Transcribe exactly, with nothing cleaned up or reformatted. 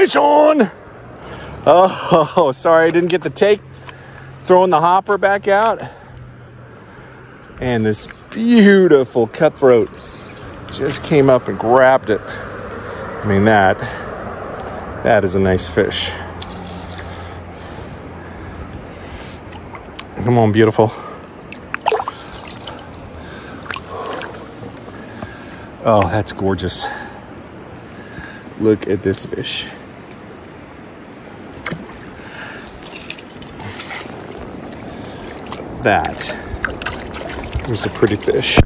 Fish on! Oh, sorry I didn't get the take. Throwing the hopper back out. And this beautiful cutthroat just came up and grabbed it. I mean, that, that is a nice fish. Come on, beautiful. Oh, that's gorgeous. Look at this fish. That is a pretty fish.